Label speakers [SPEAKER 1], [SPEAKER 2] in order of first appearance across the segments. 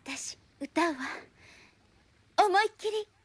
[SPEAKER 1] 私歌うわ。思いっきり。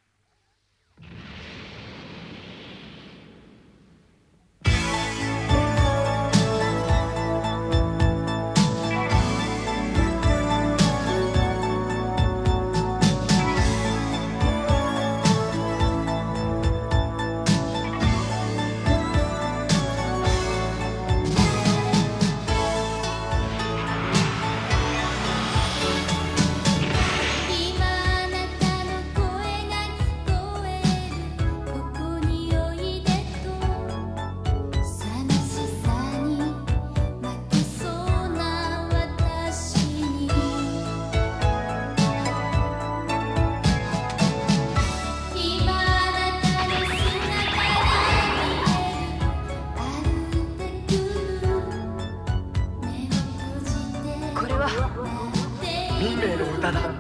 [SPEAKER 2] 民名の歌だ。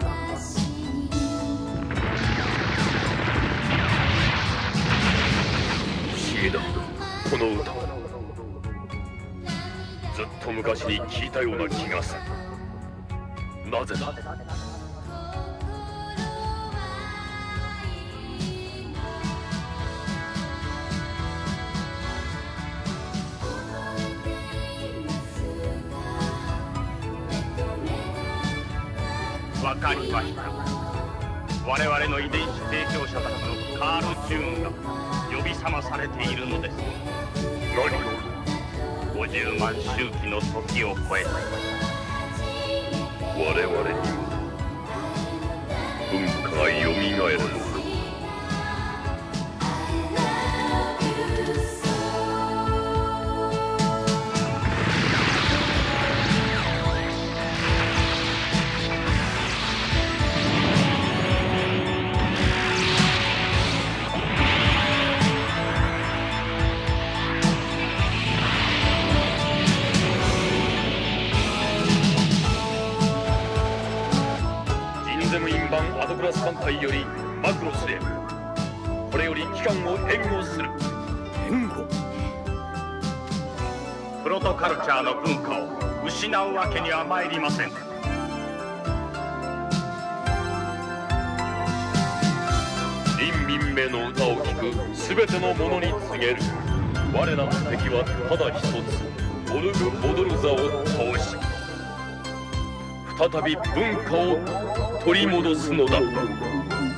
[SPEAKER 3] 不思議だ、この歌。ずっと昔に聞いたような気がする。なぜだ？
[SPEAKER 4] わかりました。我々の遺伝子提供者たちのカール・ジューンが呼び覚まされているのです。
[SPEAKER 3] 何
[SPEAKER 4] ？50万周期の時を超えて
[SPEAKER 3] 我々にも文化がよみがえるのか。ゼムイン版アドクラス艦隊よりマクロスへ。これより機関を援護する。
[SPEAKER 2] 援護？
[SPEAKER 4] プロトカルチャーの文化を失うわけには参りません。
[SPEAKER 3] 林民名の歌を聴くすべての者に告げる。我らの敵はただ一つ、オルグ・オドルザを倒し再び文化を取り戻すのだ。